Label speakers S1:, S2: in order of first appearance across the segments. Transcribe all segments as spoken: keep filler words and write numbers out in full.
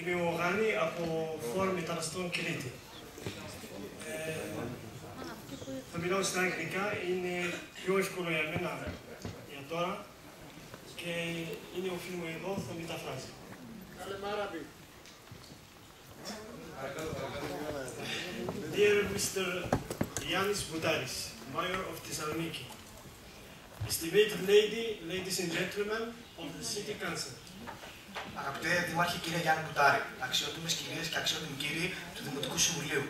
S1: Είμαι ο Γάνη από Φόρο Μεταναστών Κρήτη. Ε, θα μιλάω στα αγγλικά, είναι πιο εύκολο για μένα για τώρα και είναι ο φίλος μου εδώ, θα μεταφράσει.
S2: Καλέ Μάραμπη.
S1: Dear Mister Yannis Boudaris, Mayor of Thessaloniki, estimated lady, ladies and gentlemen of the City Council.
S3: Αγαπητέ Δημάρχη κύριε Γιάννη Μπουτάρη, αξιότιμες κυρίες και αξιότιμοι κύριοι του Δημοτικού Συμβουλίου.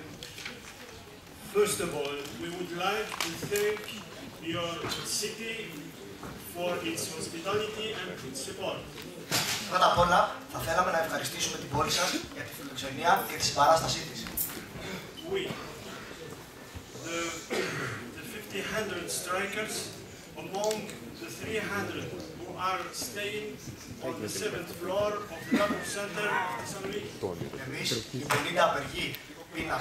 S1: First of all, we would like to thank your city for its hospitality and its support.
S3: Πρώτα απ' όλα, θα θέλαμε να ευχαριστήσουμε την πόλη σας για τη φιλοξενία και τη συμπαράστασή της.
S1: We, the, the fifteen hundred strikers, among the three hundred who are staying on the seventh floor of the Labor Center of Thessaloniki.
S3: Εμείς, οι πενήντα απεργοί πείνας,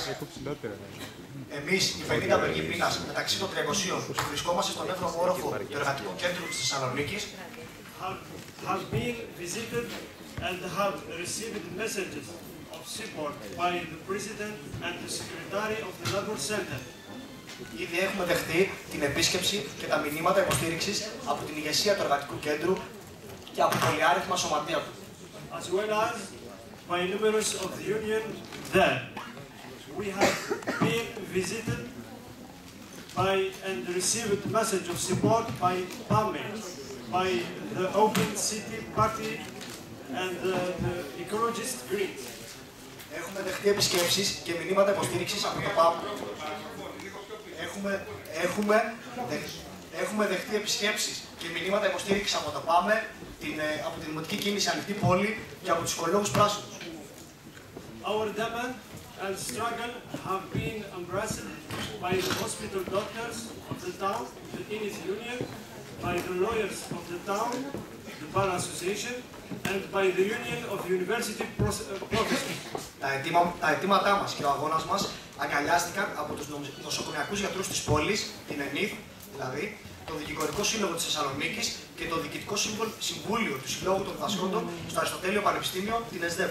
S3: εμείς, οι πενήντα απεργοί πείνας μεταξύ των τριακοσίων που βρισκόμαστε στον έβδομο όροφο του Εργατικού Κέντρου της Θεσσαλονίκης,
S1: have, have been visited and have received messages of support by the President and the Secretary of the Labor Center.
S3: ήδη έχουμε δεχτεί την επίσκεψη και τα μηνύματα υποστήριξης από την ηγεσία του Εργατικού Κέντρου και από πολυάριθμα σωματεία του.
S1: As well as by numerous of the union there. We have been visited by and received message of support by P A M E, by the Open City Party and the, the Ecologist Greens.
S3: Έχουμε δεχτεί επισκέψεις και μηνύματα υποστήριξης από το ΠΑΜ. Έχουμε, έχουμε, δεχ, έχουμε δεχτεί επισκέψεις και μηνύματα υποστήριξης από το ΠΑΜΕ, την, από τη Δημοτική Κίνηση Ανοιχτή Πόλη και από τους Οικολόγους Πράσινους.
S1: Our demand and struggle have been embraced by the hospital doctors of the town, the Innis Union, by the lawyers of the town, the Bar Association, and by the Union of University Professors.
S3: Τα, αιτήμα, τα αιτήματά μας και ο αγώνας μας αγκαλιάστηκαν από τους νοσοκομιακούς γιατρούς της πόλης, την ΕΝΙΔ, δηλαδή, το Δικηγορικό Σύλλογο της Θεσσαλονίκης και το Διοικητικό Συμβούλιο του Συλλόγου των Διδασκόντων στο Αριστοτέλειο Πανεπιστήμιο, την ΕΣΔΕΠ.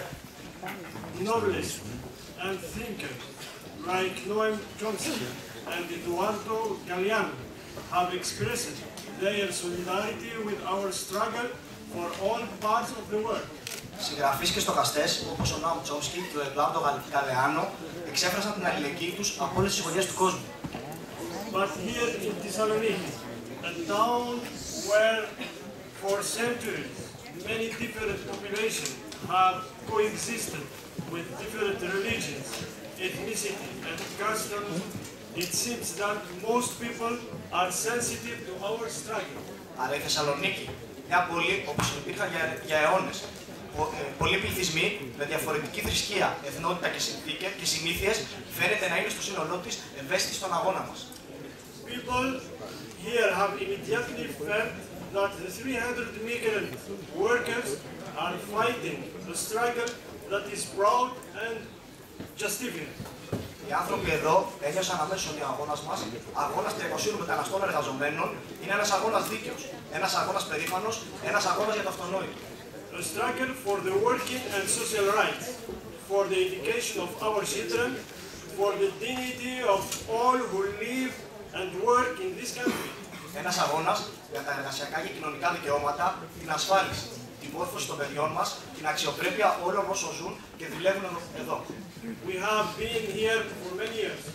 S1: Novelists and thinkers like Noam Chomsky and Eduardo Galeano have expressed their solidarity with our struggle for all parts of the world.
S3: Συγγραφείς και στοχαστές όπως ο Νόαμ Τσόμσκι και ο Εντουάρντο Γαλεάνο εξέφρασαν την αλληλεγγύη τους από όλες τις γωνιές του κόσμου.
S1: But here in Thessaloniki, a town where for centuries many different populations have coexisted with different religions, ethnicity and customs, it seems that most people are sensitive to our struggle.
S3: Αλλά η Θεσσαλονίκη, μια πόλη όπως υπήρχαν για, για αιώνες, πο, ε, πολλοί πληθυσμοί με διαφορετική θρησκεία, εθνότητα και, συνθήκες, και συνήθειες φαίνεται να είναι στο σύνολό της ευαίσθητοι στον αγώνα μας.
S1: People here have immediately felt that the three hundred migrant workers are fighting a struggle that is proud and justified.
S3: Οι άνθρωποι εδώ ένιωσαν αμέσως ότι ο αγώνας μας, αγώνας τριακοσίων μεταναστών εργαζομένων, είναι ένας αγώνας δίκαιος, ένας αγώνας περήφανος, ένας αγώνας για το αυτονόητο.
S1: A struggle for the working and social rights, for the education of our children, for the dignity of all who live and work in this country.
S3: Ένας αγώνας για τα εργασιακά και κοινωνικά δικαιώματα, την ασφάλιση, την μόρφωση των παιδιών μας, την αξιοπρέπεια όλων όσων ζουν και δουλεύουν εδώ.
S1: We have been here for many years.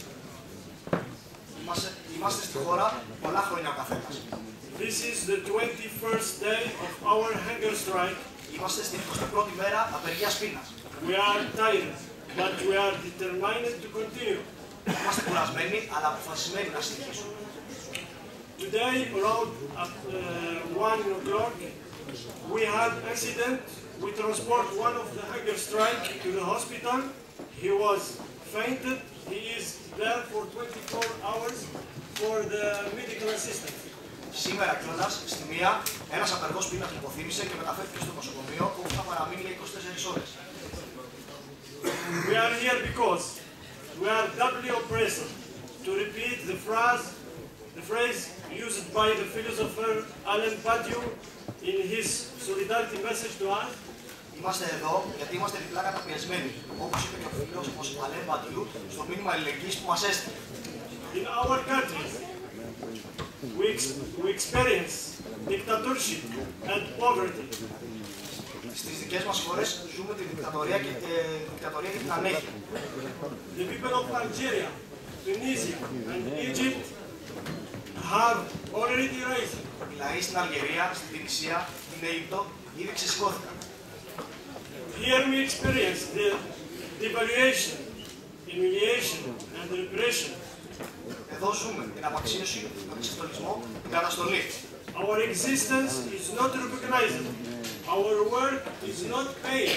S3: Είμαστε, είμαστε στη χώρα πολλά χρόνια ο καθένας.
S1: This is the twenty-first day of our hunger strike.
S3: Είμαστε στην εικοστή πρώτη μέρα απεργίας πείνας.
S1: We are tired, but we are determined to continue.
S3: Είμαστε κουρασμένοι, αλλά αποφασισμένοι να συνεχίσουμε.
S1: Today, around at uh, one o'clock, we had accident. We transport one of the hunger strike to the hospital. He was fainted. He is there for twenty-four hours for the medical assistance.
S3: Σήμερα κιόλας, στη μία, ένας απεργός πείνας υποθύμησε και μεταφέρθηκε στο νοσοκομείο, όπου θα παραμείνει για είκοσι τέσσερις ώρες.
S1: We are here because we are doubly oppressed. To repeat the phrase, the phrase used by the philosopher Alan Badiou in his solidarity message to us,
S3: Είμαστε εδώ γιατί είμαστε διπλά καταπιεσμένοι. Όπως είπε και ο φίλος μας Αλέν Μπαντιού στο μήνυμα αλληλεγγύης που μας έστειλε.
S1: In our country, we, ex we experience dictatorship and poverty.
S3: Στις δικές μας χώρες ζούμε τη δικτατορία και, ε, δικτατορία και την ανέχεια.
S1: The people of Algeria, Tunisia and Egypt have already risen.
S3: Οι λαοί στην Αλγερία, στην Τινησία, στην Αίγυπτο ήδη ξεσηκώθηκαν.
S1: Here we experience the devaluation, humiliation and repression.
S3: Εδώ ζούμε την απαξίωση, τον εξευτολισμό, την καταστολή.
S1: Our existence is not recognized. Our work is not paid.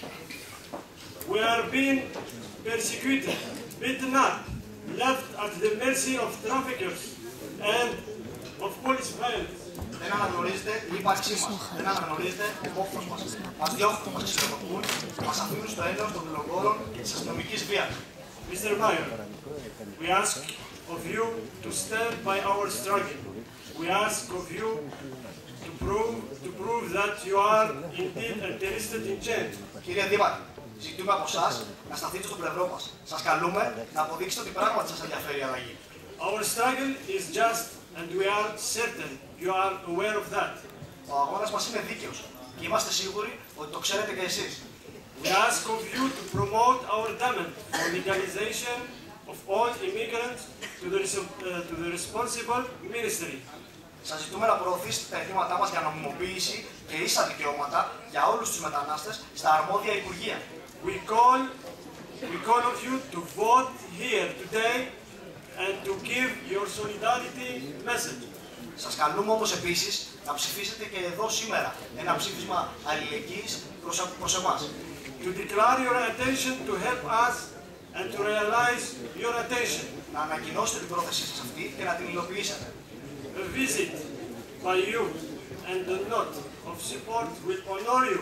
S1: We are being persecuted, beaten up, left at the mercy of traffickers and of police violence.
S3: Δεν αναγνωρίζεται η ύπαρξή μας, δεν αναγνωρίζεται ο μόχθος μας. Μας διώχνουν, μας ξυλοκοπούν, μας αφήνουν στο έλεος των λογόρων και της αστυνομικής βίας.
S1: Mister Mayor, we ask of you to stand by our struggle. We ask of you to prove, to prove that you are indeed interested in change.
S3: Κύριε Δήμαρχε, ζητούμε από εσάς να σταθείτε στο πλευρό μας. Σας καλούμε να αποδείξετε ότι πράγματι σας ενδιαφέρει η αλλαγή.
S1: Our struggle is just and we are certain you are aware of that.
S3: Ο αγώνας μας είναι δίκαιος και είμαστε σίγουροι ότι το ξέρετε και εσείς.
S1: We ask of you to promote our demand for legalization of all immigrants to the, uh, to the responsible ministry.
S3: Σας ζητούμε να προωθήσετε τα αιτήματά μας για νομιμοποίηση και ίσα δικαιώματα για όλους τους μετανάστες στα αρμόδια υπουργεία.
S1: We call, we call of you to vote here today and to give your solidarity message.
S3: Σας καλούμε όμως επίσης να ψηφίσετε και εδώ σήμερα ένα ψήφισμα αλληλεγγύης προς, προς εμάς.
S1: To declare your attention to help us and to realize your attention.
S3: Να ανακοινώσετε την πρόθεσή σας αυτή και να την υλοποιήσετε.
S1: A visit by you and a note of support will honor you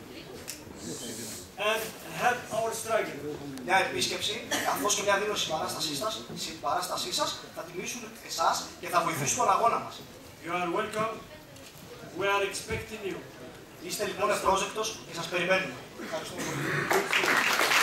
S1: and help our struggle.
S3: Μια επίσκεψη, καθώς και μια δήλωση παράστασής σας, παράστασής σας θα τιμήσουν εσάς και θα βοηθήσουν τον αγώνα μας.
S1: You are welcome. We are expecting you.
S3: Είστε λοιπόν ευπρόσδεκτος και σας περιμένουμε. Ευχαριστούμε πολύ.